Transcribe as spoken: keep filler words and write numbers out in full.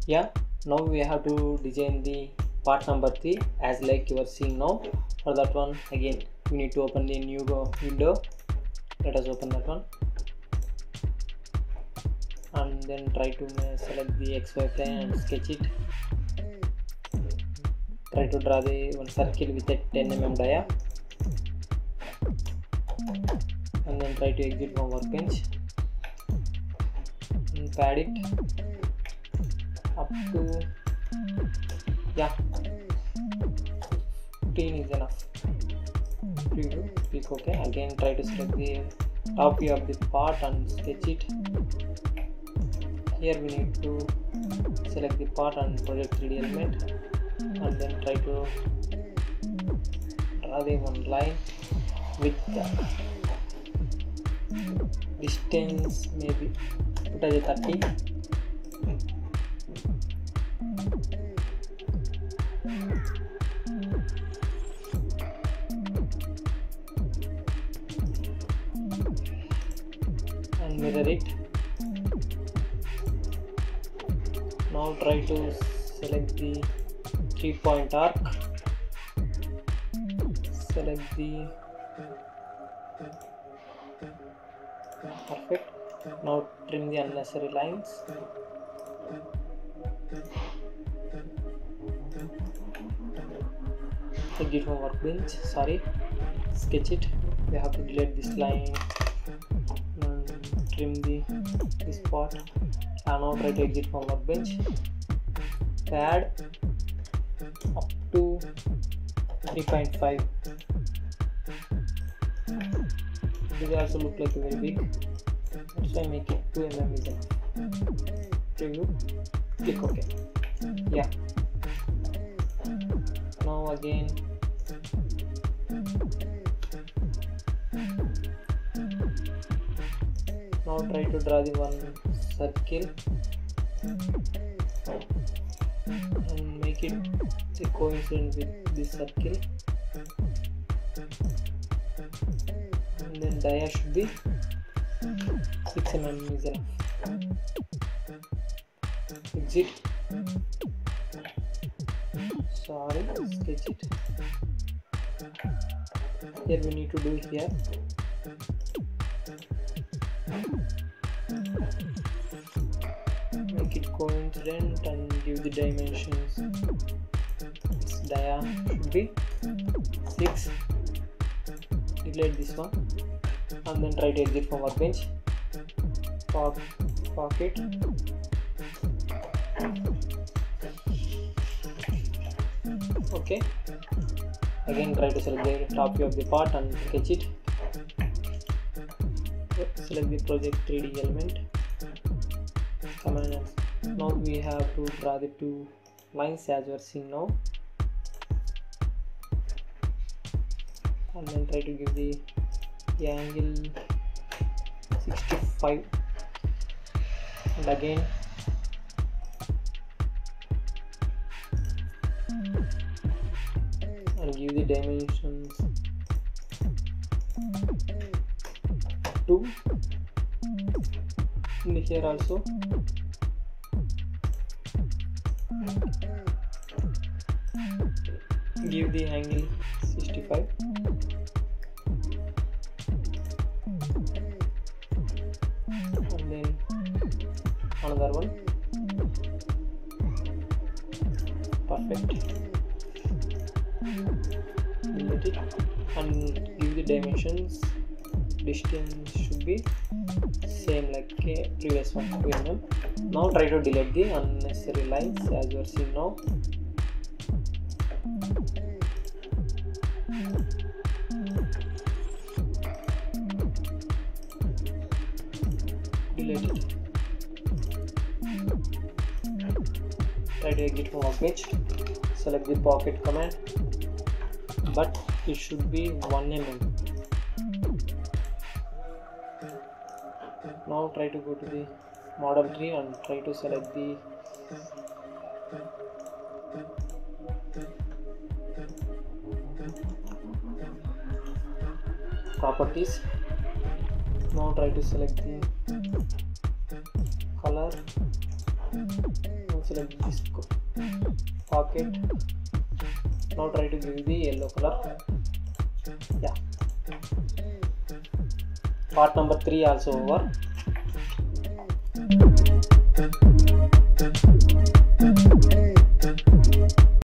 Yeah, now we have to design the part number three as like you are seeing now. For that one, again we need to open the new window. Let us open that one and then try to select the xy plane and sketch it. Try to draw the one circle with a ten millimeter dia and then try to exit from workbench and pad it up to, yeah, fifteen is enough. Preview, click OK. Again try to select the top view of the part and sketch it. Here we need to select the part and project three D element and then try to draw the one line with the distance, maybe put as a thirty. And mirror it. Now try to select the three point arc, select the perfect. Now trim the unnecessary lines. Exit from workbench, sorry, sketch it. We have to delete this line and trim the this part. And now try to exit from workbench, pad up to three point five. These also look like very big, that's why I make it two millimeters is enough. Preview, click OK. Yeah, now again now try to draw the one circle and make it coincident with this circle, and then dia should be six millimeters is enough. Exit, sorry, sketch it. Here we need to do here. Make it coincident and give the dimensions. Its dia should be six. Delete this one and then try to exit from workbench. Park, park it. Okay. Again try to select the top view of the part and sketch it. Select the project three D element. Command. Now we have to draw the two lines as you are seeing now, and then try to give the, the angle sixty-five and again and give the dimensions two. And here also give the angle sixty-five and then another one. Perfect. Delete it and give the dimensions. Distance should be same like a previous one, two millimeters. Now try to delete the unnecessary lines as you are seeing now. Delete it. Try to exit from workbench. Select the pocket command, but it should be one millimeter. Now try to go to the model tree and try to select the properties. Now try to select the color, select this pocket. Now try to give the yellow color. Yeah, part number three also over.